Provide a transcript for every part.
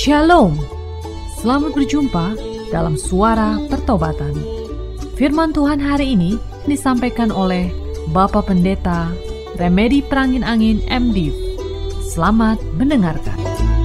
Shalom, selamat berjumpa dalam Suara Pertobatan. Firman Tuhan hari ini disampaikan oleh Bapak Pendeta Remedi Perangin Angin MDiv. Selamat mendengarkan.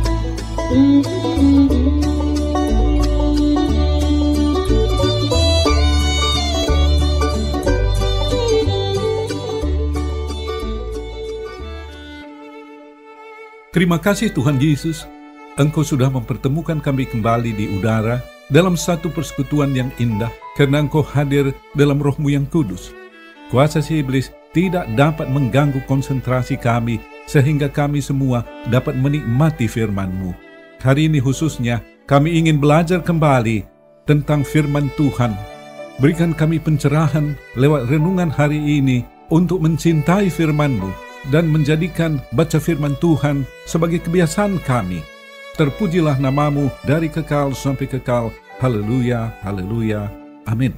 Terima kasih Tuhan Yesus, Engkau sudah mempertemukan kami kembali di udara dalam satu persekutuan yang indah, karena Engkau hadir dalam Roh-Mu yang kudus. Kuasa si iblis tidak dapat mengganggu konsentrasi kami, sehingga kami semua dapat menikmati firman-Mu. Hari ini khususnya, kami ingin belajar kembali tentang firman Tuhan. Berikan kami pencerahan lewat renungan hari ini untuk mencintai firman-Mu dan menjadikan baca firman Tuhan sebagai kebiasaan kami. Terpujilah namamu dari kekal sampai kekal. Haleluya, haleluya, amin.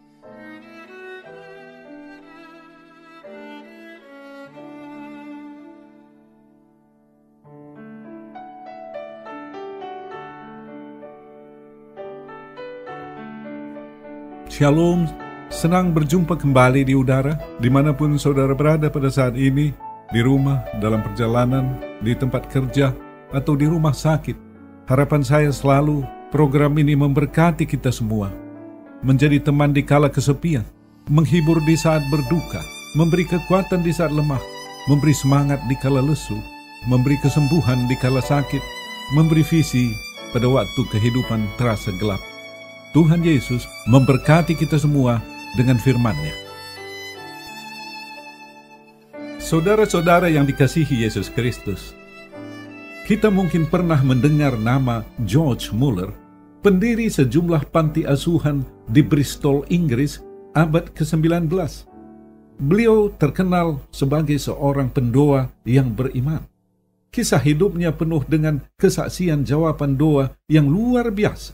Shalom, senang berjumpa kembali di udara, dimanapun saudara berada pada saat ini, di rumah, dalam perjalanan, di tempat kerja, atau di rumah sakit. Harapan saya selalu program ini memberkati kita semua, menjadi teman di kala kesepian, menghibur di saat berduka, memberi kekuatan di saat lemah, memberi semangat di kala lesu, memberi kesembuhan di kala sakit, memberi visi pada waktu kehidupan terasa gelap. Tuhan Yesus memberkati kita semua dengan firman-Nya. Saudara-saudara yang dikasihi Yesus Kristus, kita mungkin pernah mendengar nama George Muller, pendiri sejumlah panti asuhan di Bristol, Inggris, abad ke-19. Beliau terkenal sebagai seorang pendoa yang beriman. Kisah hidupnya penuh dengan kesaksian jawaban doa yang luar biasa.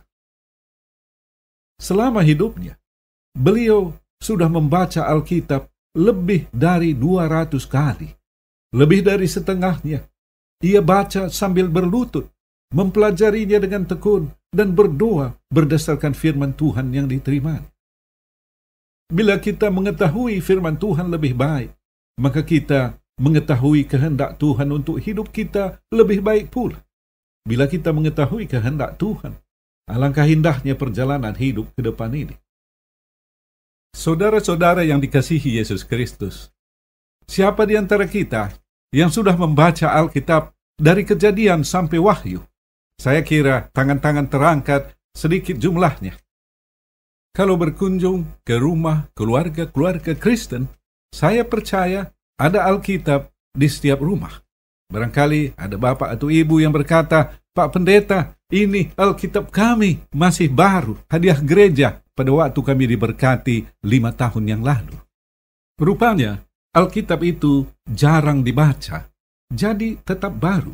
Selama hidupnya, beliau sudah membaca Alkitab lebih dari 200 kali. Lebih dari setengahnya ia baca sambil berlutut, mempelajarinya dengan tekun, dan berdoa berdasarkan firman Tuhan yang diterima. Bila kita mengetahui firman Tuhan lebih baik, maka kita mengetahui kehendak Tuhan untuk hidup kita lebih baik pula. Bila kita mengetahui kehendak Tuhan, alangkah indahnya perjalanan hidup ke depan ini. Saudara-saudara yang dikasihi Yesus Kristus, siapa di antara kita yang sudah membaca Alkitab dari Kejadian sampai Wahyu? Saya kira tangan-tangan terangkat sedikit jumlahnya. Kalau berkunjung ke rumah keluarga-keluarga Kristen, saya percaya ada Alkitab di setiap rumah. Barangkali ada bapak atau ibu yang berkata, "Pak Pendeta, ini Alkitab kami masih baru, hadiah gereja pada waktu kami diberkati 5 tahun yang lalu." Rupanya, Alkitab itu jarang dibaca, jadi tetap baru.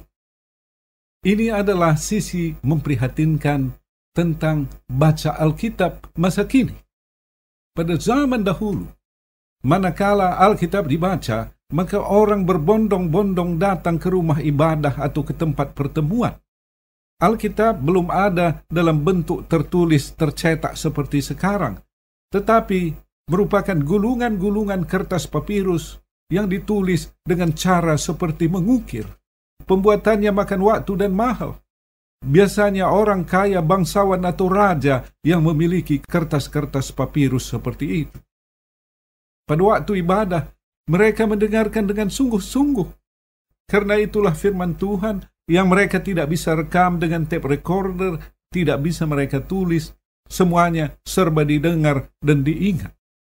Ini adalah sisi memprihatinkan tentang baca Alkitab masa kini. Pada zaman dahulu, manakala Alkitab dibaca, maka orang berbondong-bondong datang ke rumah ibadah atau ke tempat pertemuan. Alkitab belum ada dalam bentuk tertulis tercetak seperti sekarang, tetapi merupakan gulungan-gulungan kertas papirus yang ditulis dengan cara seperti mengukir. Pembuatannya makan waktu dan mahal. Biasanya orang kaya, bangsawan atau raja yang memiliki kertas-kertas papirus seperti itu. Pada waktu ibadah, mereka mendengarkan dengan sungguh-sungguh. Karena itulah firman Tuhan yang mereka tidak bisa rekam dengan tape recorder, tidak bisa mereka tulis, semuanya serba didengar dan diingat.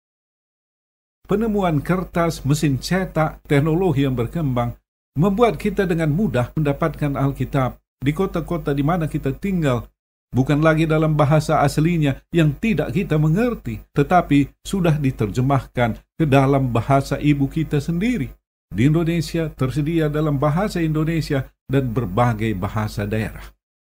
Penemuan kertas, mesin cetak, teknologi yang berkembang membuat kita dengan mudah mendapatkan Alkitab di kota-kota di mana kita tinggal, bukan lagi dalam bahasa aslinya yang tidak kita mengerti, tetapi sudah diterjemahkan ke dalam bahasa ibu kita sendiri. Di Indonesia tersedia dalam bahasa Indonesia dan berbagai bahasa daerah.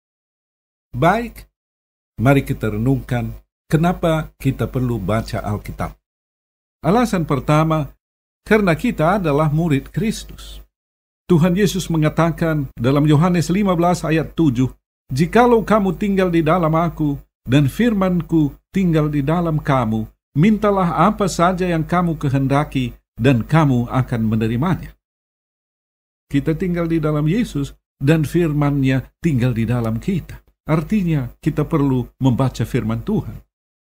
Baik, mari kita renungkan kenapa kita perlu baca Alkitab. Alasan pertama, karena kita adalah murid Kristus. Tuhan Yesus mengatakan dalam Yohanes 15 ayat 7, Jikalau kamu tinggal di dalam aku, dan firman-Ku tinggal di dalam kamu, mintalah apa saja yang kamu kehendaki, dan kamu akan menerimanya. Kita tinggal di dalam Yesus, dan firman-Nya tinggal di dalam kita. Artinya, kita perlu membaca firman Tuhan.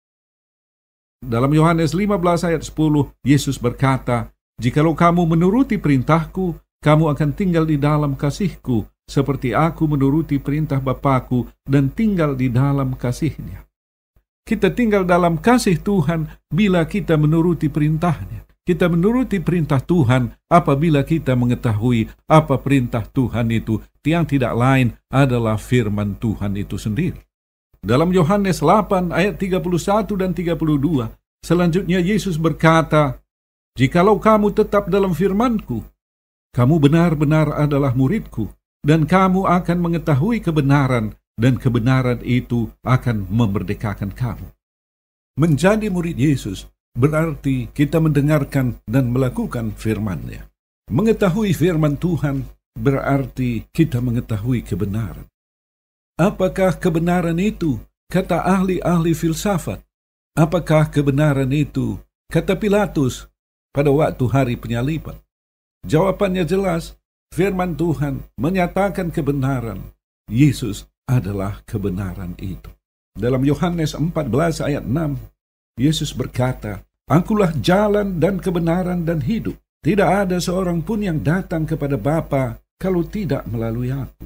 Dalam Yohanes 15 ayat 10, Yesus berkata, "Jikalau kamu menuruti perintahku, kamu akan tinggal di dalam kasihku, seperti aku menuruti perintah Bapa-Ku dan tinggal di dalam kasih-Nya." Kita tinggal dalam kasih Tuhan bila kita menuruti perintah-Nya. Kita menuruti perintah Tuhan apabila kita mengetahui apa perintah Tuhan itu, yang tidak lain adalah firman Tuhan itu sendiri. Dalam Yohanes 8 ayat 31 dan 32, selanjutnya Yesus berkata, "Jikalau kamu tetap dalam firman-Ku, kamu benar-benar adalah murid-Ku, dan kamu akan mengetahui kebenaran, dan kebenaran itu akan memerdekakan kamu." Menjadi murid Yesus berarti kita mendengarkan dan melakukan firman-Nya. Mengetahui firman Tuhan berarti kita mengetahui kebenaran. Apakah kebenaran itu? Kata ahli-ahli filsafat. Apakah kebenaran itu? Kata Pilatus pada waktu hari penyaliban. Jawabannya jelas, firman Tuhan menyatakan kebenaran. Yesus adalah kebenaran itu. Dalam Yohanes 14 ayat 6, Yesus berkata, "Akulah jalan dan kebenaran dan hidup. Tidak ada seorang pun yang datang kepada Bapa kalau tidak melalui aku."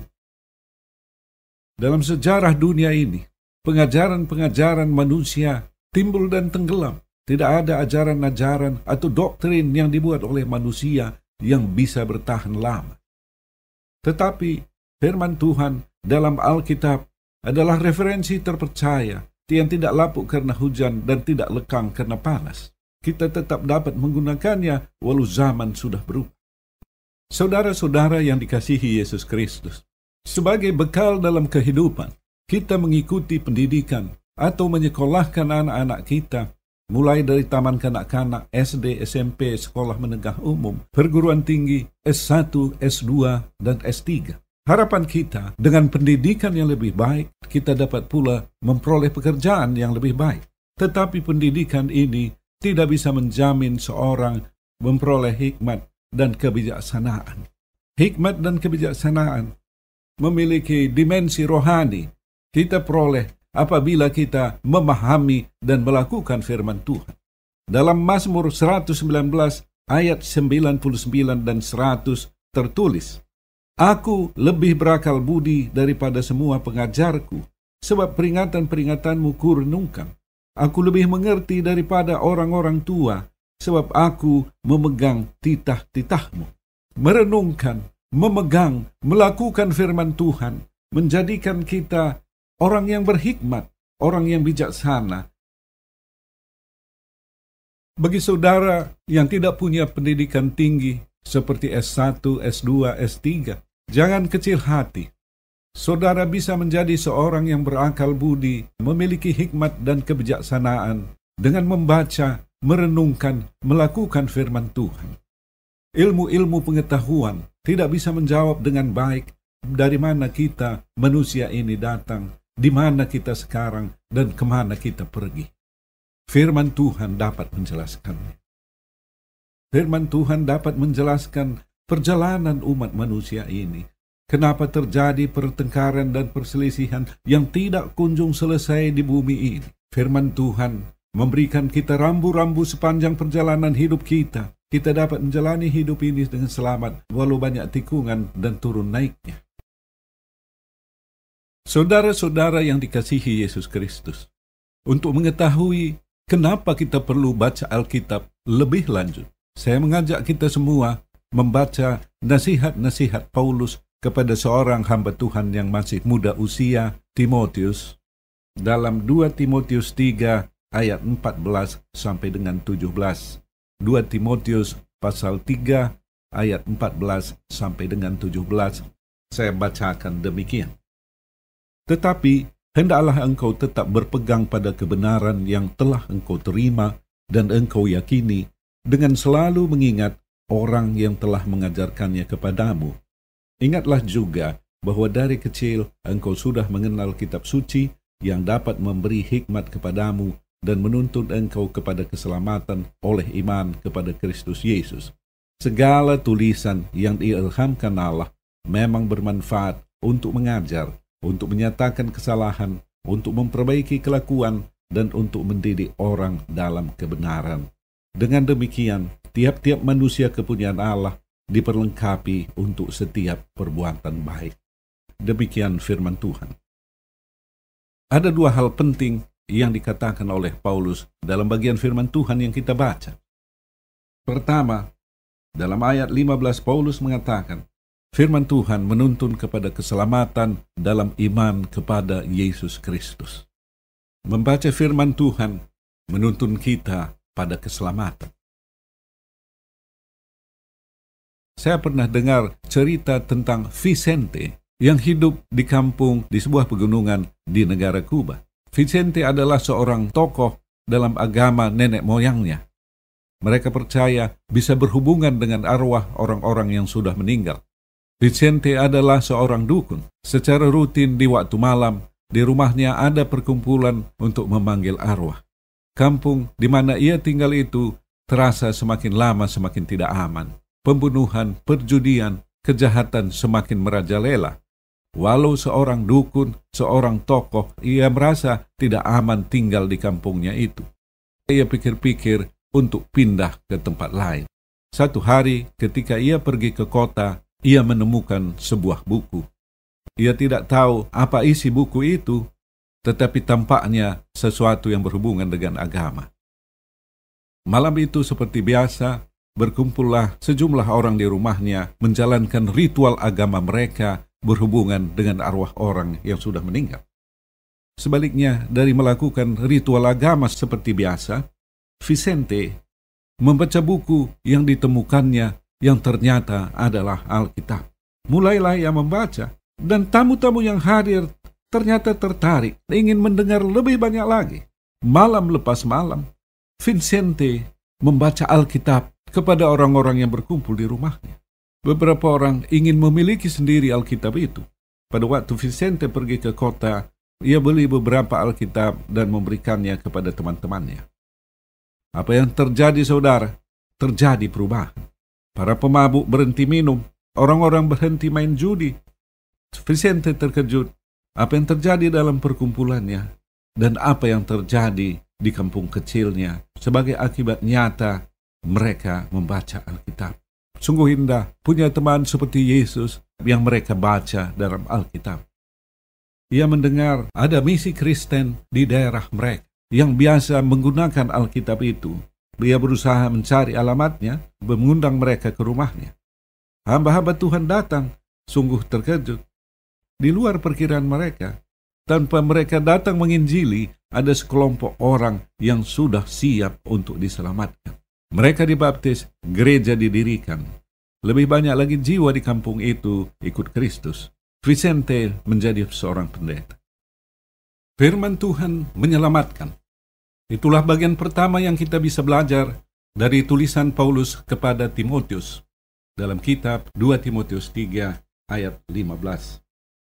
Dalam sejarah dunia ini, pengajaran-pengajaran manusia timbul dan tenggelam. Tidak ada ajaran-ajaran atau doktrin yang dibuat oleh manusia yang bisa bertahan lama. Tetapi firman Tuhan dalam Alkitab adalah referensi terpercaya yang tidak lapuk karena hujan dan tidak lekang karena panas. Kita tetap dapat menggunakannya walau zaman sudah berubah. Saudara-saudara yang dikasihi Yesus Kristus, sebagai bekal dalam kehidupan, kita mengikuti pendidikan atau menyekolahkan anak-anak kita, mulai dari taman kanak-kanak, SD, SMP, sekolah menengah umum, perguruan tinggi, S1, S2, dan S3. Harapan kita, dengan pendidikan yang lebih baik, kita dapat pula memperoleh pekerjaan yang lebih baik. Tetapi pendidikan ini tidak bisa menjamin seorang memperoleh hikmat dan kebijaksanaan. Hikmat dan kebijaksanaan memiliki dimensi rohani. Kita peroleh apabila kita memahami dan melakukan firman Tuhan. Dalam Mazmur 119 ayat 99 dan 100 tertulis, "Aku lebih berakal budi daripada semua pengajarku, sebab peringatan-peringatanmu kurenungkan. Aku lebih mengerti daripada orang-orang tua, sebab aku memegang titah-titahmu." Merenungkan, memegang, melakukan firman Tuhan, menjadikan kita orang yang berhikmat, orang yang bijaksana. Bagi saudara yang tidak punya pendidikan tinggi, seperti S1, S2, S3, jangan kecil hati. Saudara bisa menjadi seorang yang berakal budi, memiliki hikmat dan kebijaksanaan dengan membaca, merenungkan, melakukan firman Tuhan. Ilmu-ilmu pengetahuan tidak bisa menjawab dengan baik dari mana kita manusia ini datang, di mana kita sekarang, dan kemana kita pergi. Firman Tuhan dapat menjelaskannya. Firman Tuhan dapat menjelaskan perjalanan umat manusia ini. Kenapa terjadi pertengkaran dan perselisihan yang tidak kunjung selesai di bumi ini. Firman Tuhan memberikan kita rambu-rambu sepanjang perjalanan hidup kita. Kita dapat menjalani hidup ini dengan selamat, walau banyak tikungan dan turun naiknya. Saudara-saudara yang dikasihi Yesus Kristus, untuk mengetahui kenapa kita perlu baca Alkitab lebih lanjut, saya mengajak kita semua membaca nasihat-nasihat Paulus kepada seorang hamba Tuhan yang masih muda usia, Timotius, dalam 2 Timotius 3 ayat 14 sampai dengan 17. 2 Timotius pasal 3 ayat 14 sampai dengan 17. Saya bacakan demikian. "Tetapi hendaklah engkau tetap berpegang pada kebenaran yang telah engkau terima dan engkau yakini, dengan selalu mengingat orang yang telah mengajarkannya kepadamu. Ingatlah juga bahwa dari kecil engkau sudah mengenal kitab suci yang dapat memberi hikmat kepadamu dan menuntun engkau kepada keselamatan oleh iman kepada Kristus Yesus. Segala tulisan yang diilhamkan Allah memang bermanfaat untuk mengajar, untuk menyatakan kesalahan, untuk memperbaiki kelakuan, dan untuk mendidik orang dalam kebenaran. Dengan demikian, tiap-tiap manusia kepunyaan Allah diperlengkapi untuk setiap perbuatan baik. Demikian firman Tuhan. Ada dua hal penting yang dikatakan oleh Paulus dalam bagian firman Tuhan yang kita baca. Pertama, dalam ayat 15 Paulus mengatakan, firman Tuhan menuntun kepada keselamatan dalam iman kepada Yesus Kristus. Membaca firman Tuhan menuntun kita pada keselamatan. Saya pernah dengar cerita tentang Vicente yang hidup di kampung di sebuah pegunungan di negara Kuba. Vicente adalah seorang tokoh dalam agama nenek moyangnya. Mereka percaya bisa berhubungan dengan arwah orang-orang yang sudah meninggal. Vicente adalah seorang dukun. Secara rutin di waktu malam, di rumahnya ada perkumpulan untuk memanggil arwah. Kampung di mana ia tinggal itu terasa semakin lama semakin tidak aman. Pembunuhan, perjudian, kejahatan semakin merajalela. Walau seorang dukun, seorang tokoh, ia merasa tidak aman tinggal di kampungnya itu. Ia pikir-pikir untuk pindah ke tempat lain. Satu hari ketika ia pergi ke kota, ia menemukan sebuah buku. Ia tidak tahu apa isi buku itu, tetapi tampaknya sesuatu yang berhubungan dengan agama. Malam itu seperti biasa, berkumpullah sejumlah orang di rumahnya menjalankan ritual agama mereka berhubungan dengan arwah orang yang sudah meninggal. Sebaliknya dari melakukan ritual agama seperti biasa, Vicente membaca buku yang ditemukannya yang ternyata adalah Alkitab. Mulailah ia membaca, dan tamu-tamu yang hadir ternyata tertarik, ingin mendengar lebih banyak lagi. Malam lepas malam, Vicente membaca Alkitab kepada orang-orang yang berkumpul di rumahnya. Beberapa orang ingin memiliki sendiri Alkitab itu. Pada waktu Vicente pergi ke kota, ia beli beberapa Alkitab dan memberikannya kepada teman-temannya. Apa yang terjadi, saudara? Terjadi perubahan. Para pemabuk berhenti minum, orang-orang berhenti main judi. Vicente terkejut apa yang terjadi dalam perkumpulannya dan apa yang terjadi di kampung kecilnya sebagai akibat nyata mereka membaca Alkitab. Sungguh indah punya teman seperti Yesus yang mereka baca dalam Alkitab. Ia mendengar ada misi Kristen di daerah mereka yang biasa menggunakan Alkitab itu. Dia berusaha mencari alamatnya, mengundang mereka ke rumahnya. Hamba-hamba Tuhan datang, sungguh terkejut. Di luar perkiraan mereka, tanpa mereka datang menginjili, ada sekelompok orang yang sudah siap untuk diselamatkan. Mereka dibaptis, gereja didirikan. Lebih banyak lagi jiwa di kampung itu ikut Kristus. Vicente menjadi seorang pendeta. Firman Tuhan menyelamatkan. Itulah bagian pertama yang kita bisa belajar dari tulisan Paulus kepada Timotius dalam kitab 2 Timotius 3 ayat 15.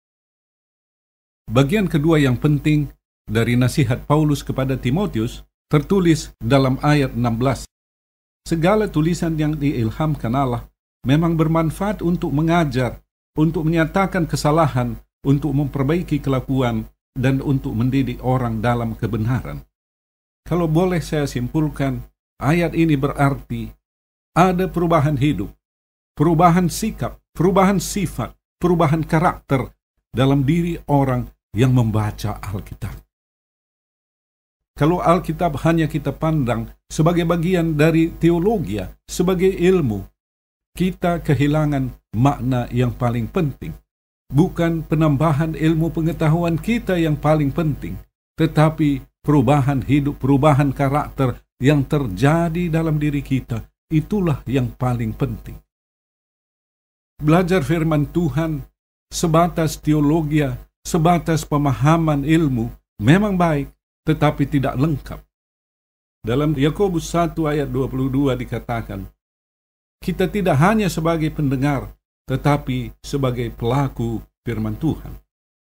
Bagian kedua yang penting dari nasihat Paulus kepada Timotius tertulis dalam ayat 16. Segala tulisan yang diilhamkan Allah memang bermanfaat untuk mengajar, untuk menyatakan kesalahan, untuk memperbaiki kelakuan, dan untuk mendidik orang dalam kebenaran. Kalau boleh saya simpulkan, ayat ini berarti ada perubahan hidup, perubahan sikap, perubahan sifat, perubahan karakter dalam diri orang yang membaca Alkitab. Kalau Alkitab hanya kita pandang sebagai bagian dari teologi, sebagai ilmu, kita kehilangan makna yang paling penting. Bukan penambahan ilmu pengetahuan kita yang paling penting, tetapi perubahan hidup, perubahan karakter yang terjadi dalam diri kita, itulah yang paling penting. Belajar firman Tuhan sebatas teologi, sebatas pemahaman ilmu, memang baik, tetapi tidak lengkap. Dalam Yakobus 1 ayat 22 dikatakan, kita tidak hanya sebagai pendengar, tetapi sebagai pelaku firman Tuhan.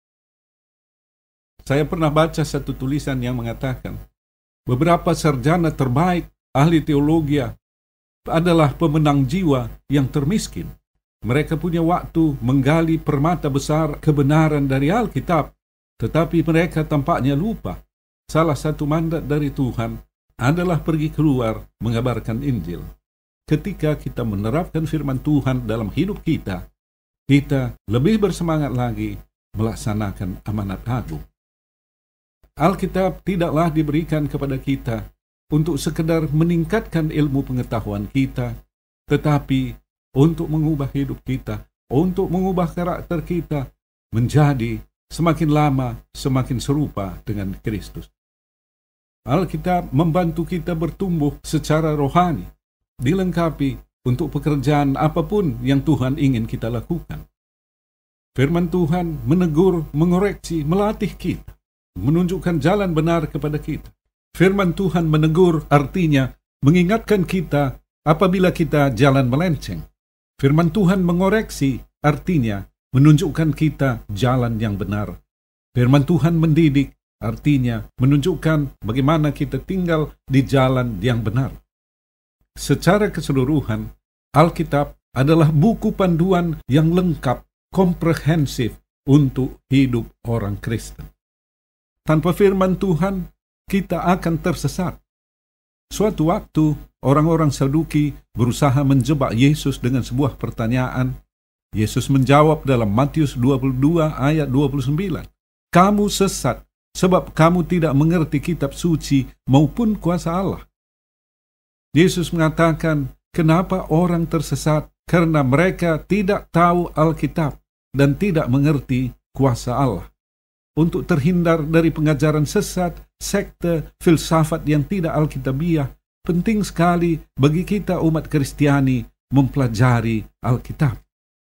Saya pernah baca satu tulisan yang mengatakan, beberapa sarjana terbaik ahli teologi adalah pemenang jiwa yang termiskin. Mereka punya waktu menggali permata besar kebenaran dari Alkitab, tetapi mereka tampaknya lupa. Salah satu mandat dari Tuhan adalah pergi keluar mengabarkan Injil. Ketika kita menerapkan firman Tuhan dalam hidup kita, kita lebih bersemangat lagi melaksanakan amanat agung. Alkitab tidaklah diberikan kepada kita untuk sekedar meningkatkan ilmu pengetahuan kita, tetapi untuk mengubah hidup kita, untuk mengubah karakter kita menjadi semakin lama semakin serupa dengan Kristus. Alkitab membantu kita bertumbuh secara rohani, dilengkapi untuk pekerjaan apapun yang Tuhan ingin kita lakukan. Firman Tuhan menegur, mengoreksi, melatih kita, menunjukkan jalan benar kepada kita. Firman Tuhan menegur artinya mengingatkan kita apabila kita jalan melenceng. Firman Tuhan mengoreksi artinya menunjukkan kita jalan yang benar. Firman Tuhan mendidik artinya menunjukkan bagaimana kita tinggal di jalan yang benar. Secara keseluruhan, Alkitab adalah buku panduan yang lengkap, komprehensif untuk hidup orang Kristen. Tanpa firman Tuhan, kita akan tersesat. Suatu waktu, orang-orang Saduki berusaha menjebak Yesus dengan sebuah pertanyaan. Yesus menjawab dalam Matius 22 ayat 29. Kamu sesat, sebab kamu tidak mengerti kitab suci maupun kuasa Allah. Yesus mengatakan, kenapa orang tersesat? Karena mereka tidak tahu Alkitab dan tidak mengerti kuasa Allah. Untuk terhindar dari pengajaran sesat, sekte, filsafat yang tidak alkitabiah, penting sekali bagi kita umat Kristiani mempelajari Alkitab.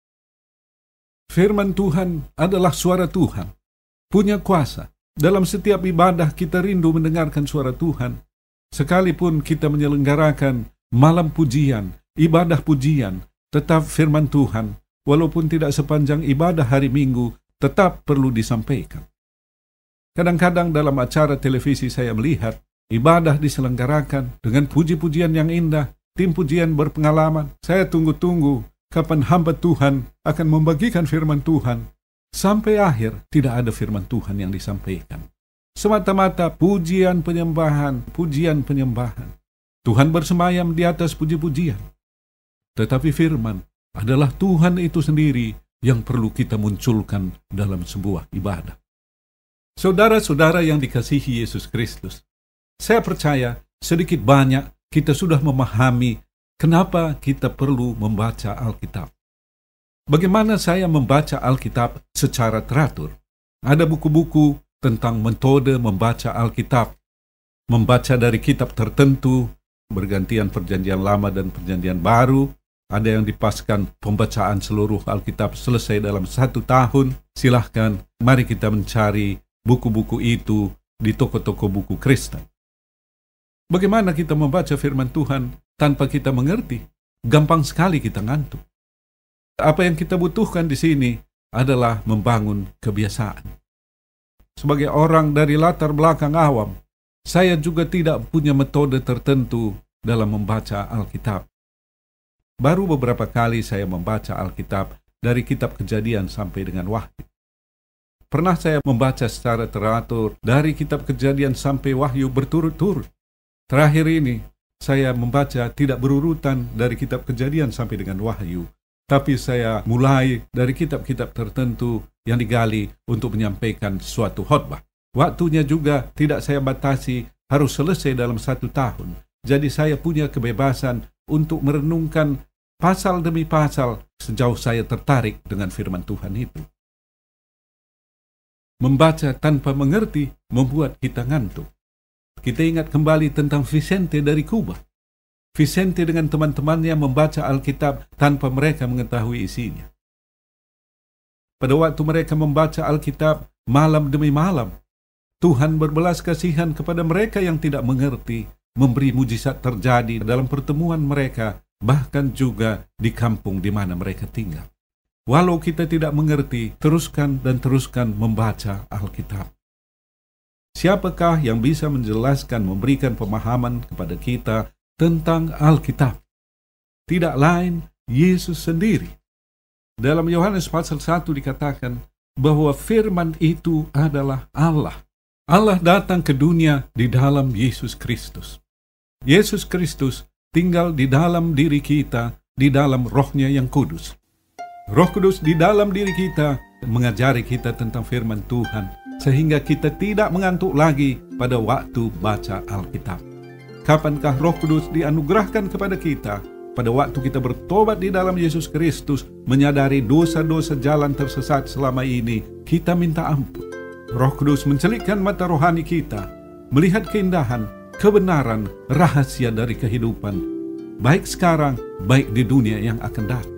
Firman Tuhan adalah suara Tuhan, punya kuasa. Dalam setiap ibadah kita rindu mendengarkan suara Tuhan. Sekalipun kita menyelenggarakan malam pujian, ibadah pujian, tetap firman Tuhan, walaupun tidak sepanjang ibadah hari Minggu, tetap perlu disampaikan. Kadang-kadang dalam acara televisi saya melihat ibadah diselenggarakan dengan puji-pujian yang indah, tim pujian berpengalaman. Saya tunggu-tunggu kapan hamba Tuhan akan membagikan firman Tuhan. Sampai akhir tidak ada firman Tuhan yang disampaikan. Semata-mata pujian penyembahan, pujian penyembahan. Tuhan bersemayam di atas puji-pujian. Tetapi firman adalah Tuhan itu sendiri yang perlu kita munculkan dalam sebuah ibadah. Saudara-saudara yang dikasihi Yesus Kristus, saya percaya sedikit banyak kita sudah memahami kenapa kita perlu membaca Alkitab. Bagaimana saya membaca Alkitab secara teratur? Ada buku-buku tentang metode membaca Alkitab. Membaca dari kitab tertentu, bergantian Perjanjian Lama dan Perjanjian Baru. Ada yang dipaskan pembacaan seluruh Alkitab selesai dalam 1 tahun. Silahkan, mari kita mencari buku-buku itu di toko-toko buku Kristen. Bagaimana kita membaca firman Tuhan tanpa kita mengerti? Gampang sekali kita ngantuk. Apa yang kita butuhkan di sini adalah membangun kebiasaan. Sebagai orang dari latar belakang awam, saya juga tidak punya metode tertentu dalam membaca Alkitab. Baru beberapa kali saya membaca Alkitab dari kitab Kejadian sampai dengan Wahyu. Pernah saya membaca secara teratur dari kitab Kejadian sampai Wahyu berturut-turut. Terakhir ini, saya membaca tidak berurutan dari kitab Kejadian sampai dengan Wahyu, tapi saya mulai dari kitab-kitab tertentu yang digali untuk menyampaikan suatu khotbah. Waktunya juga tidak saya batasi harus selesai dalam 1 tahun. Jadi saya punya kebebasan untuk merenungkan pasal demi pasal sejauh saya tertarik dengan firman Tuhan itu. Membaca tanpa mengerti membuat kita ngantuk. Kita ingat kembali tentang Vicente dari Kuba. Vicente dengan teman-temannya membaca Alkitab tanpa mereka mengetahui isinya. Pada waktu mereka membaca Alkitab malam demi malam, Tuhan berbelas kasihan kepada mereka yang tidak mengerti, memberi mujizat terjadi dalam pertemuan mereka, bahkan juga di kampung di mana mereka tinggal. Walau kita tidak mengerti, teruskan dan teruskan membaca Alkitab. Siapakah yang bisa menjelaskan, memberikan pemahaman kepada kita tentang Alkitab? Tidak lain Yesus sendiri. Dalam Yohanes pasal 1 dikatakan bahwa firman itu adalah Allah. Allah datang ke dunia di dalam Yesus Kristus. Yesus Kristus tinggal di dalam diri kita, di dalam Roh-Nya yang kudus. Roh Kudus di dalam diri kita mengajari kita tentang firman Tuhan, sehingga kita tidak mengantuk lagi pada waktu baca Alkitab. Kapankah Roh Kudus dianugerahkan kepada kita? Pada waktu kita bertobat di dalam Yesus Kristus, menyadari dosa-dosa jalan tersesat selama ini, kita minta ampun. Roh Kudus mencelikkan mata rohani kita, melihat keindahan, kebenaran, rahasia dari kehidupan, baik sekarang, baik di dunia yang akan datang.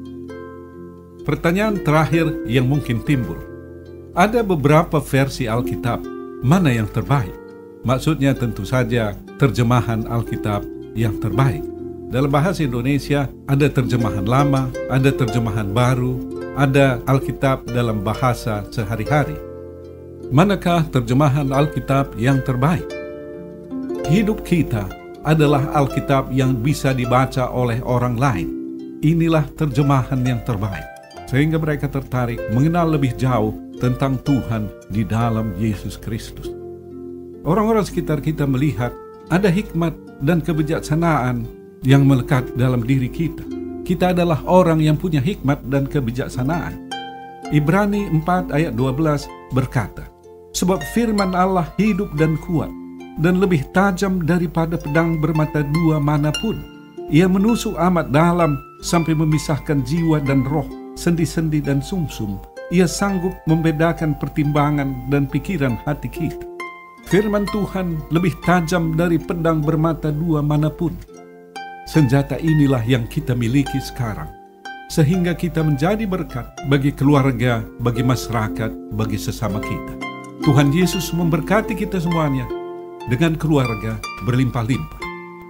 Pertanyaan terakhir yang mungkin timbul, ada beberapa versi Alkitab, mana yang terbaik? Maksudnya tentu saja terjemahan Alkitab yang terbaik. Dalam bahasa Indonesia ada terjemahan lama, ada terjemahan baru, ada Alkitab dalam bahasa sehari-hari. Manakah terjemahan Alkitab yang terbaik? Hidup kita adalah Alkitab yang bisa dibaca oleh orang lain. Inilah terjemahan yang terbaik, sehingga mereka tertarik mengenal lebih jauh tentang Tuhan di dalam Yesus Kristus. Orang-orang sekitar kita melihat ada hikmat dan kebijaksanaan yang melekat dalam diri kita. Kita adalah orang yang punya hikmat dan kebijaksanaan. Ibrani 4 ayat 12 berkata, sebab firman Allah hidup dan kuat, dan lebih tajam daripada pedang bermata dua manapun. Ia menusuk amat dalam sampai memisahkan jiwa dan roh, sendi-sendi dan sumsum. Ia sanggup membedakan pertimbangan dan pikiran hati kita. Firman Tuhan lebih tajam dari pedang bermata dua manapun. Senjata inilah yang kita miliki sekarang, sehingga kita menjadi berkat bagi keluarga, bagi masyarakat, bagi sesama kita. Tuhan Yesus memberkati kita semuanya dengan keluarga berlimpah-limpah.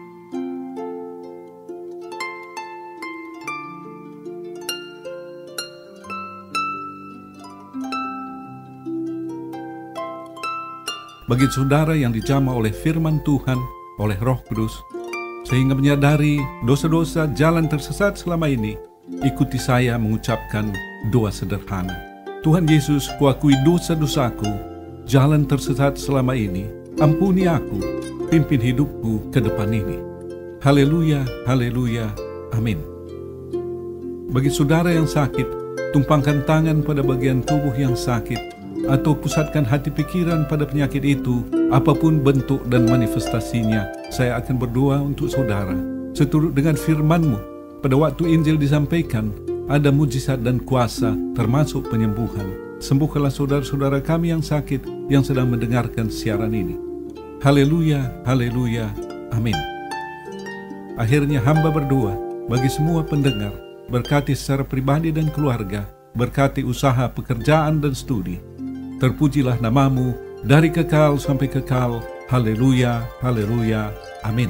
Bagi saudara yang dijamah oleh firman Tuhan, oleh Roh Kudus, sehingga menyadari dosa-dosa jalan tersesat selama ini, ikuti saya mengucapkan doa sederhana. Tuhan Yesus, kuakui dosa-dosaku, jalan tersesat selama ini, ampuni aku, pimpin hidupku ke depan ini. Haleluya, haleluya, amin. Bagi saudara yang sakit, tumpangkan tangan pada bagian tubuh yang sakit, atau pusatkan hati pikiran pada penyakit itu, apapun bentuk dan manifestasinya. Saya akan berdoa untuk saudara seturut dengan firman-Mu. Pada waktu Injil disampaikan, ada mujizat dan kuasa, termasuk penyembuhan. Sembuhkanlah saudara-saudara kami yang sakit, yang sedang mendengarkan siaran ini. Haleluya, haleluya, amin. Akhirnya hamba berdoa bagi semua pendengar, berkati secara pribadi dan keluarga, berkati usaha, pekerjaan dan studi. Terpujilah namamu dari kekal sampai kekal. Haleluya, haleluya, amin.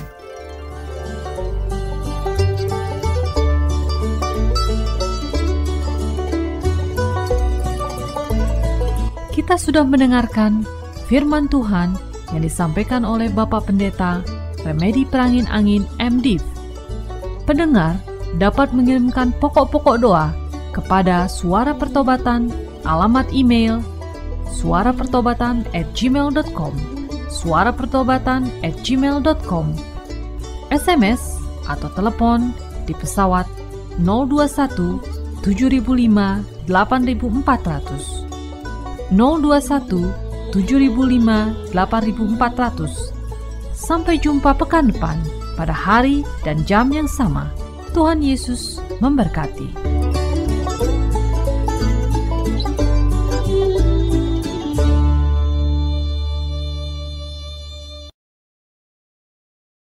Kita sudah mendengarkan firman Tuhan yang disampaikan oleh Bapak Pendeta Remedi Prangin Angin MDiv. Pendengar dapat mengirimkan pokok-pokok doa kepada Suara Pertobatan, alamat email suarapertobatan@gmail.com, suarapertobatan@gmail.com, SMS atau telepon di pesawat 021 7005 8400, 021 7005 8400. Sampai jumpa pekan depan pada hari dan jam yang sama. Tuhan Yesus memberkati.